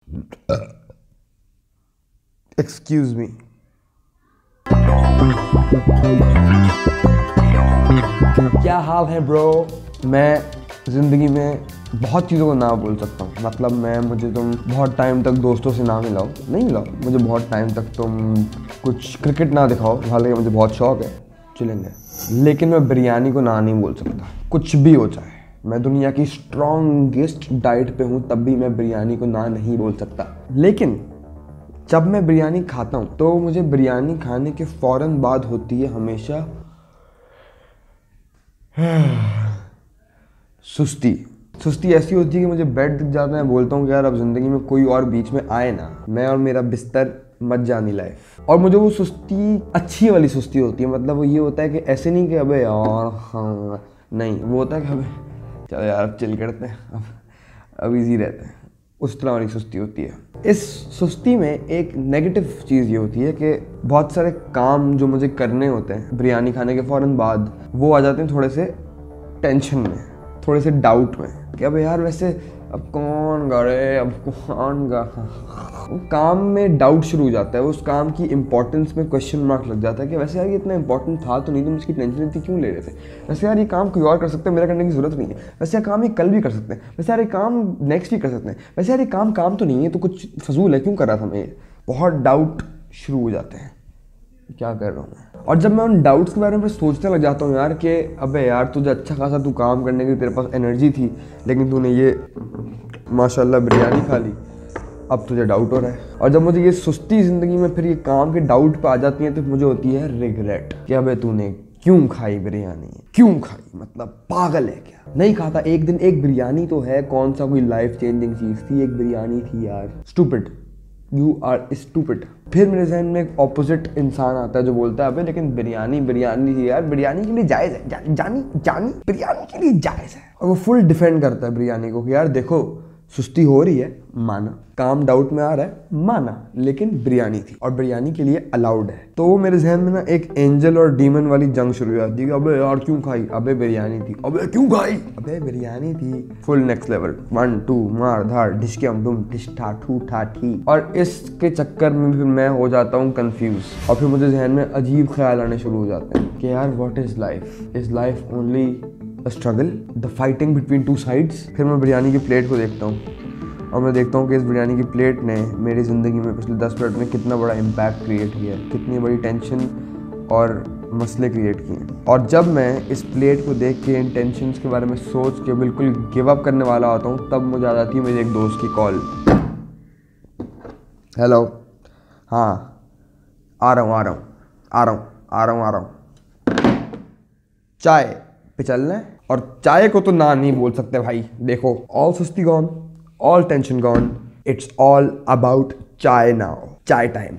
Excuse me. क्या हाल है bro? मैं ज़िंदगी में बहुत चीज़ों को ना बोल सकता हूँ। मतलब मुझे तुम बहुत टाइम तक दोस्तों से ना मिलाओ, नहीं मिलाओ, मुझे बहुत टाइम तक तुम कुछ क्रिकेट ना दिखाओ, हालांकि मुझे बहुत शौक है, चलेंगे। लेकिन मैं बिरयानी को ना नहीं बोल सकता, कुछ भी हो जाए। मैं दुनिया की स्ट्रॉन्गेस्ट डाइट पे हूँ, तब भी मैं बिरयानी को ना नहीं बोल सकता। लेकिन जब मैं बिरयानी खाता हूँ तो मुझे बिरयानी खाने के फ़ौरन बाद होती है हमेशा सुस्ती ऐसी होती है कि मुझे बेड दिख जाता है, बोलता हूँ कि यार अब ज़िंदगी में कोई और बीच में आए ना, मैं और मेरा बिस्तर मत जानी लाइफ। और मुझे वो सुस्ती अच्छी वाली सुस्ती होती है। मतलब वो ये होता है कि ऐसे नहीं कि अबे यार हाँ, नहीं, वो होता है कि अबे चलो यार अब चिल करते हैं, अब इजी रहते हैं, उस तरह वाली सुस्ती होती है। इस सुस्ती में एक नेगेटिव चीज़ ये होती है कि बहुत सारे काम जो मुझे करने होते हैं बिरयानी खाने के फ़ौरन बाद, वो आ जाते हैं थोड़े से टेंशन में, थोड़े से डाउट में कि अब यार वैसे अब कौन करे, अब कौन गा। काम में डाउट शुरू हो जाता है, उस काम की इंपॉर्टेंस में क्वेश्चन मार्क लग जाता है कि वैसे यार ये इतना इंपॉर्टेंट था तो नहीं, तुम इसकी टेंशन इतनी क्यों ले रहे थे? वैसे यार ये काम कोई और कर सकते हैं, मेरा करने की ज़रूरत नहीं है। वैसे यार काम ये कल भी कर सकते हैं, वैसे यार ये काम नेक्स्ट वीक कर सकते हैं, वैसे यार ये काम तो नहीं है, तो कुछ फजूल है, क्यों कर रहा था मैं? बहुत डाउट शुरू हो जाते हैं, क्या कर रहा हूँ मैं। और जब मैं उन डाउट्स के बारे में सोचने लग जाता हूँ यार कि अबे यार तुझे अच्छा खासा तू काम करने की तेरे पास एनर्जी थी, लेकिन तूने ये माशाल्लाह बिरयानी खा ली, अब तुझे डाउट हो रहा है। और जब मुझे ये सुस्ती ज़िंदगी में फिर ये काम के डाउट पे आ जाती है तो मुझे होती है रिग्रेट कि अबे तूने क्यों खाई बिरयानी, क्यों खाई, मतलब पागल है क्या? नहीं खाता एक दिन, एक बिरयानी तो है, कौन सा कोई लाइफ चेंजिंग चीज़ थी, एक बिरयानी थी यार। Stupid, you are stupid. फिर मेरे जहन में एक ऑपोजिट इंसान आता है जो बोलता है अबे लेकिन बिरयानी थी यार, बिरयानी के लिए जायज़ है, जानी बिरयानी के लिए जायज़ है। और वो फुल डिफेंड करता है बिरयानी को कि यार देखो सुस्ती हो रही है, माना, काम डाउट में आ रहा है, माना, लेकिन बिरयानी थी और बिरयानी के लिए अलाउड है। तो वो मेरे जहन में ना एक एंजल और डीमन वाली जंग शुरू हो जाती है कि अबे यार क्यों खाई, अबे बिरयानी थी, अबे क्यों खाई, अबे बिरयानी थी। फुल नेक्स्ट लेवल, 1 2 मार धार ढिशक्यम डुम ढिश ठा ठू ठा ठी। और इसके चक्कर में फिर मैं हो जाता हूँ कंफ्यूज, और फिर मुझे जहन में अजीब ख्याल आने शुरू हो जाते हैं कि यार what is life only a struggle, the fighting between two sides। फिर मैं बिरयानी की प्लेट को देखता हूँ और मैं देखता हूँ कि इस बिरयानी की प्लेट ने मेरी ज़िंदगी में पिछले 10 मिनट में कितना बड़ा इम्पैक्ट क्रिएट किया है, कितनी बड़ी टेंशन और मसले क्रिएट किए हैं। और जब मैं इस प्लेट को देख के इन टेंशन्स के बारे में सोच के बिल्कुल गिव अप करने वाला होता हूँ, तब मुझे आ जाती है मेरे एक दोस्त की कॉल। हेलो, हाँ आ रहा हूँ, चाय पे चलना है। और चाय को तो ना नहीं बोल सकते भाई। देखो, ऑल सुस्ती gone, all tension gone, it's all about chai now, chai time.